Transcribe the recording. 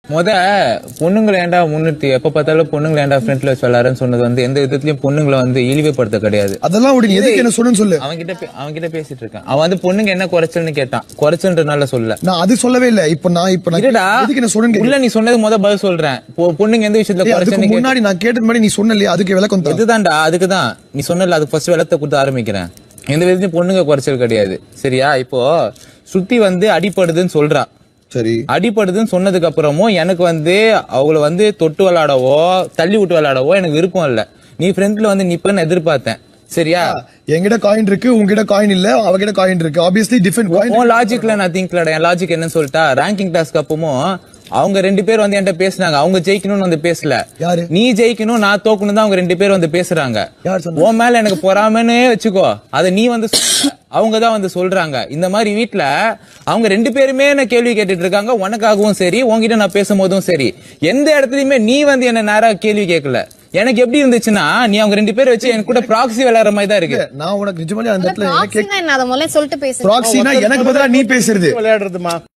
பொண்ணுங்களை ஏண்டா முன்னிறுத்தி எப்ப பார்த்தாலும் பொண்ணுங்களை ஏண்டா ஃப்ரண்ட்ல வச்சு விளையாடுன்னு சொன்னது வந்து எந்த விதத்திலயும் பொண்ணுங்களை வந்து இழிவுபடுத்த கிடையாது. அதெல்லாம் எதுக்கு என்ன சொன்னு சொல்லு. அவன்கிட்ட பேசிட்டு இருக்கேன். அவன் வந்து பொண்ணுங்க என்ன குறைச்சல்னு கேட்டான். குறைச்சல்ன்றனால சொல்ல நான் அது சொல்லவே இல்ல. இப்ப நான் எதுக்கு என்ன சொன்னு இல்ல, நீ சொன்னது பதில் சொல்றேன். பொண்ணுங்க எந்த விஷயத்துல குறைச்சல் முன்னாடி நான் கேட்டது மாதிரி நீ சொன்னலையே, அதுக்கு விளக்கம் இதுதான்டா. அதுக்குதான் நீ சொன்னல, அதுக்கு ஃபர்ஸ்ட் விளக்கத்தை கொடுத்து ஆரம்பிக்கிறேன். எந்த விதத்திலயும் பொண்ணுங்க குறைச்சல் கிடையாது. சரியா? இப்போ சுத்தி வந்து அடிப்படுதுன்னு சொல்றா. சரி, அடிப்படுதுன்னு சொன்னதுக்கு அப்புறமும் எனக்கு வந்து அவங்கள வந்து தொட்டு விளையாடவோ தள்ளி விட்டு விளையாடவோ எனக்கு விருப்பம் இல்ல. நீ ஃப்ரெண்ட்ல வந்து நிப்பன்னு எதிர்பார்த்தேன். சரியா? என்கிட்ட காயின் இருக்கு, உங்ககிட்ட காயின் இல்ல, அவகிட்ட காயின் இருக்கு. Obviously different coin. உன் லாஜிக்ல நான் திங்க்லடா. என் லாஜிக் என்னன்னு சொல்லிட்டா, ரேங்கிங் டாஸ்க் அப்பவும் அவங்க 2 பேர் வந்து என்கிட்ட பேசினாங்க. அவங்க ஜெயிக்கணும்னு வந்து பேசல. யாரு? நீ ஜெயிக்கணும் நான் தோக்கணும் தான் அவங்க 2 பேர் வந்து பேசுறாங்க. உன் மேல எனக்கு பொறாமன்னு வச்சுக்கோ. அத நீ வந்து அவங்க தான் வந்து சொல்றாங்க. இந்த மாதிரி வீட்டுல அவங்க 2 பேருமே என்ன கேள்வி கேட்டுட்டு இருக்காங்க. உனக்காகவும் சரி, உன்கிட்ட நான் பேசும்போதும் சரி, எந்த இடத்துலயுமே நீ வந்து என்ன நேரா கேள்வி கேட்கல. எனக்கு எப்படி இருந்துச்சுன்னா, நீ அவங்க 2 பேரை வச்சு எனக்கு கூட ப்ராக்ஸி விளையாடுற மாதிரி தான் இருக்கு. நான் உனக்கு நிஜமாலே அந்த இடத்துல சொல்லிட்டு பேசுறேன். ப்ராக்ஸினா எனக்கு பதிலா நீ பேசுறது விளையாடுறதுமா